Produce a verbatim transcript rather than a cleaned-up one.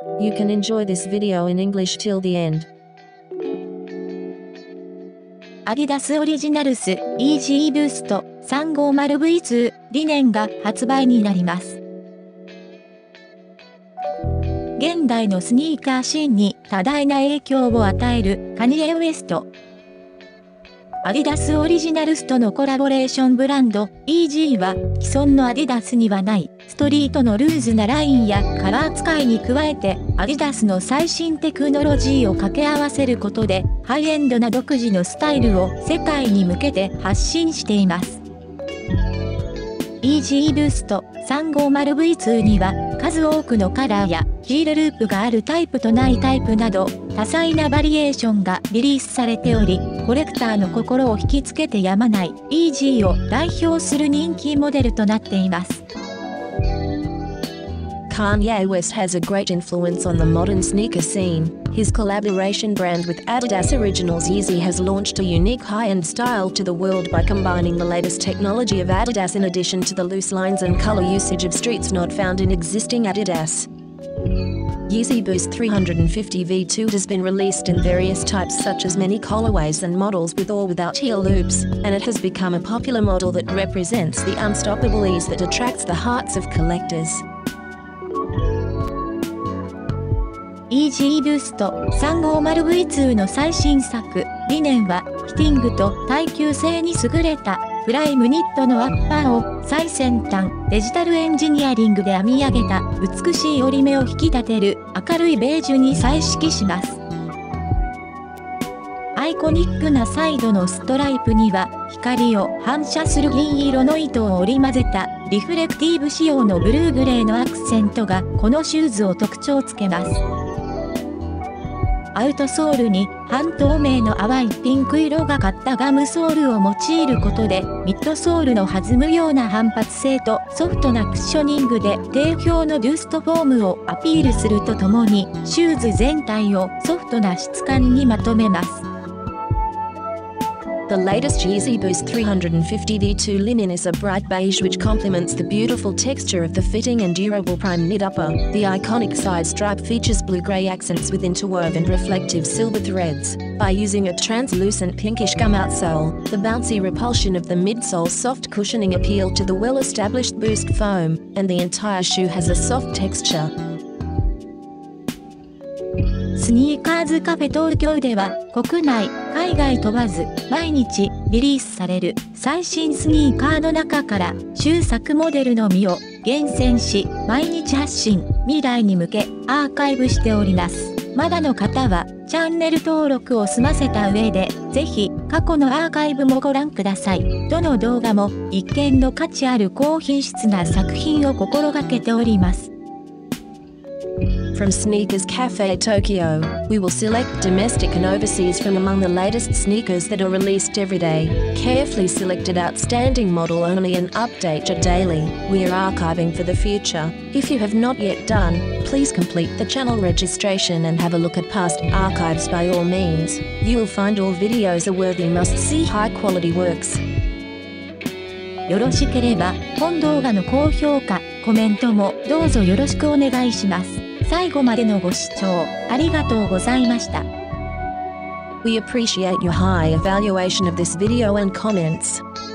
You can enjoy this video in English till the end. アディダスオリジナルス イージー ブースト さんごーまるブイツー 理念が発売になります。現代のスニーカーシーンに多大な影響を与えるカニエ・ウエスト。アディダスオリジナルスとのコラボレーションブランド イージー は既存のアディダスにはないストリートのルーズなラインやカラー使いに加えてアディダスの最新テクノロジーを掛け合わせることでハイエンドな独自のスタイルを世界に向けて発信しています。イージー ブースト さんごーまるブイツー には数多くのカラーやヒールループがあるタイプとないタイプなど多彩なバリエーションがリリースされており、コレクターの心を引きつけてやまない イージー を代表する人気モデルとなっています。 Kanye West has a great influence on the modern sneaker scene. His collaboration brand with Adidas Originals Yeezy has launched a unique high-end style to the world by combining the latest technology of Adidas in addition to the loose lines and color usage of streets not found in existing Adidas. Yeezy Boost three fifty V two has been released in various types such as many colorways and models with or without heel loops, and it has become a popular model that represents the unstoppable ease that attracts the hearts of collectors. イージー ブースト さんごーまるブイツー の最新作、理念は、フィティングと耐久性に優れた、プライムニットのアッパーを最先端デジタルエンジニアリングで編み上げた美しい折り目を引き立てる明るいベージュに彩色します。アイコニックなサイドのストライプには光を反射する銀色の糸を織り交ぜたリフレクティブ仕様のブルーグレーのアクセントがこのシューズを特徴つけます。アウトソールに半透明の淡いピンク色がかったガムソールを用いることでミッドソールの弾むような反発性とソフトなクッショニングで定評のビューストフォームをアピールするとともにシューズ全体をソフトな質感にまとめます。 The latest Yeezy Boost three fifty V two linen is a bright beige which complements the beautiful texture of the fitting and durable prime knit upper. The iconic side stripe features blue-grey accents with interwoven reflective silver threads. By using a translucent pinkish gum outsole, the bouncy repulsion of the midsole's soft cushioning appeal to the well-established Boost foam, and the entire shoe has a soft texture. スニーカーズカフェ東京では国内、海外問わず毎日リリースされる最新スニーカーの中から終作モデルのみを厳選し毎日発信、未来に向けアーカイブしております。まだの方はチャンネル登録を済ませた上でぜひ過去のアーカイブもご覧ください。どの動画も一見の価値ある高品質な作品を心がけております。 From Sneakers Cafe Tokyo, we will select domestic and overseas from among the latest sneakers that are released every day. Carefully selected outstanding model only and update it daily. We are archiving for the future. If you have not yet done, please complete the channel registration and have a look at past archives by all means. You will find all videos are worthy must-see high-quality works. よろしければ本動画の高評価、コメントもどうぞよろしくお願いします。最後までのご視聴ありがとうございました。 We appreciate your high evaluation of this video and comments.